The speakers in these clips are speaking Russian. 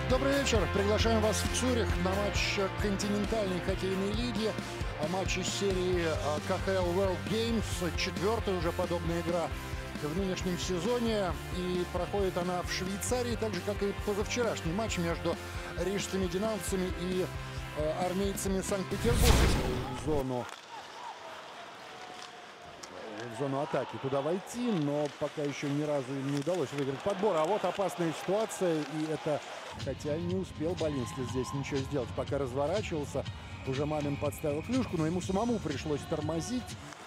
Добрый вечер. Приглашаем вас в Цюрих на матч континентальной хоккейной лиги. Матч из серии КХЛ World Games. Четвертая уже подобная игра в нынешнем сезоне. И проходит она в Швейцарии, так же, как и позавчерашний матч между рижскими динамовцами и армейцами Санкт-Петербурга. В зону атаки туда войти, но пока еще ни разу не удалось выиграть подбор. А вот опасная ситуация, и это, хотя не успел Балинский здесь ничего сделать, пока разворачивался. Уже Мамин подставил клюшку, но ему самому пришлось тормозить.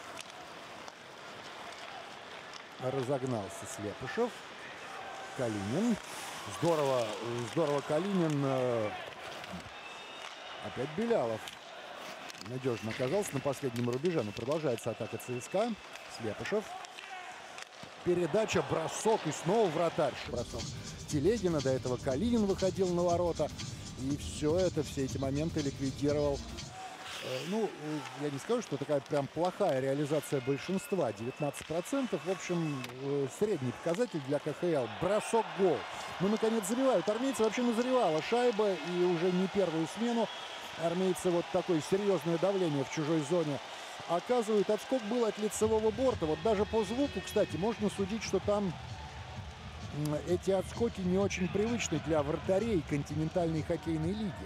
Разогнался Слепышев. Калинин. Здорово Калинин. Опять Белялов. Надежно оказался на последнем рубеже, но продолжается атака ЦСКА. Слепышев. Передача, бросок и снова вратарь. Бросок Телегина. До этого Калинин выходил на ворота. И все эти моменты ликвидировал. Ну, я не скажу, что такая прям плохая реализация большинства. 19%. В общем, средний показатель для КХЛ. Бросок, гол. Ну, наконец, забивают. Армейцы вообще назревала шайба. И уже не первую смену армейцы вот такое серьезное давление в чужой зоне оказывают. Отскок был от лицевого борта. Вот даже по звуку, кстати, можно судить, что там эти отскоки не очень привычны для вратарей континентальной хоккейной лиги.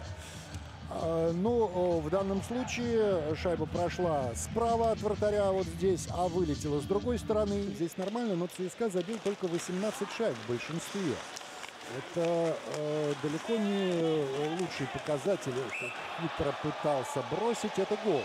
Но в данном случае шайба прошла справа от вратаря вот здесь, а вылетела с другой стороны. Здесь нормально, но ЦСКА забил только 18 шайб в большинстве. Это далеко не лучший показатель. Хитро пытался бросить. Это гол.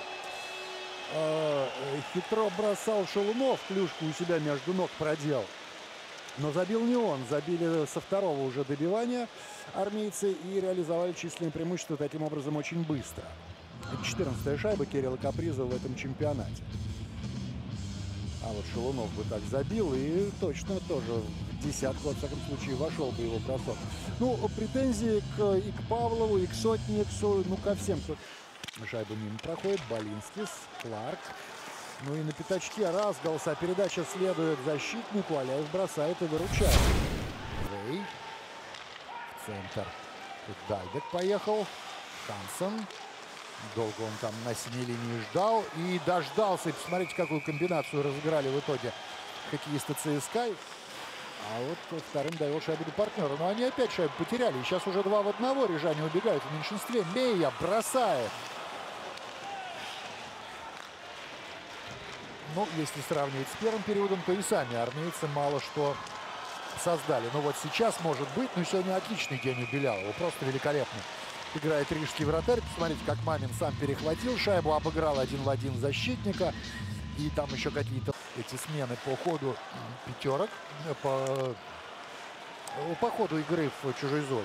Хитро бросал Шалунов. Клюшку у себя между ног проделал. Но забил не он. Забили со второго уже добивания армейцы и реализовали численное преимущество таким образом очень быстро. 14-я шайба Кирилла Капризова в этом чемпионате. А вот Шалунов бы так забил и точно тоже в десятку, во всяком случае, вошел бы его бросок. Ну, претензии и к Павлову, и к Сотниксу, ну, ко всем, кто шайбу мимо проходит. Балинскис, Кларк. Ну и на пятачке разгался, а передача следует защитнику. Аляев бросает и выручает. Рей. В центр. Тут Дальбек поехал. Хансен. Долго он там на синей линии ждал и дождался. И посмотрите, какую комбинацию разыграли в итоге хоккеисты ЦСКА. А вот вторым довел шайбу до партнера. Но они опять шайбу потеряли. И сейчас уже 2 в 1. Рижане убегают в меньшинстве. Мея бросает. Ну, если сравнивать с первым периодом, то и сами армейцы мало что создали. Но вот сейчас может быть. Ну, сегодня отличный день у Белялова. Просто великолепно играет рижский вратарь. Посмотрите, как Мамин сам перехватил шайбу, обыграл 1 в 1 защитника. И там еще какие-то эти смены по ходу пятерок, по ходу игры в чужой зоне.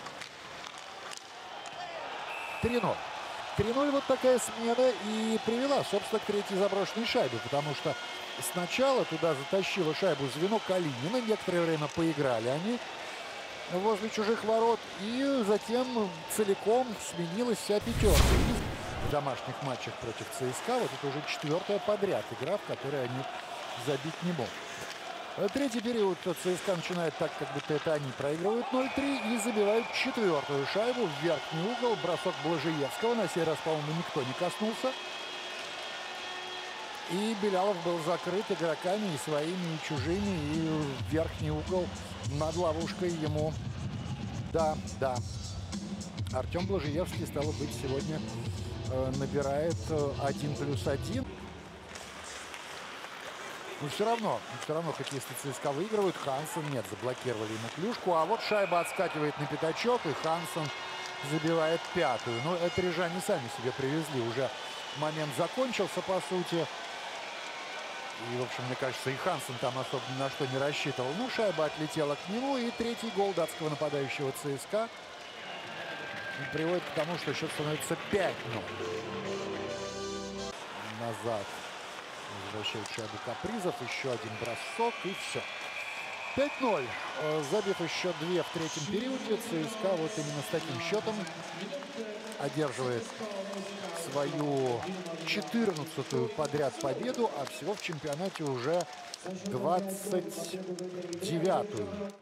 3-0. 3-0 вот такая смена и привела, собственно, к третьей заброшенной шайбе. Потому что сначала туда затащило шайбу звено Калинина. Некоторое время поиграли они возле чужих ворот. И затем целиком сменилась вся пятерка. В домашних матчах против ЦСКА вот это уже 4-я подряд игра, в которой они забить не могут. Третий период ЦСКА начинает так, как будто это они проигрывают 0-3 и забивают 4-ю шайбу в верхний угол. Бросок Блажиевского. На сей раз, по-моему, никто не коснулся. И Белялов был закрыт игроками и своими, и чужими. И в верхний угол над ловушкой ему... Да. Артем Блажиевский, стало быть, сегодня набирает 1+1. Но все равно хоккеисты ЦСКА выигрывают. Хансен нет, заблокировали ему клюшку. А вот шайба отскакивает на пятачок, и Хансен забивает 5-ю. Но это рижане сами себе привезли. Уже момент закончился, по сути. И, в общем, мне кажется, и Хансен там особо ни на что не рассчитывал. Ну, шайба отлетела к нему. И третий гол датского нападающего ЦСКА приводит к тому, что счет становится 5-0. Назад возвращает шайбу Капризов. Еще один бросок, и все. 5-0. Забив еще 2 в третьем периоде, ЦСКА вот именно с таким счетом одерживает свою 14-ю подряд победу, а всего в чемпионате уже 29-ю.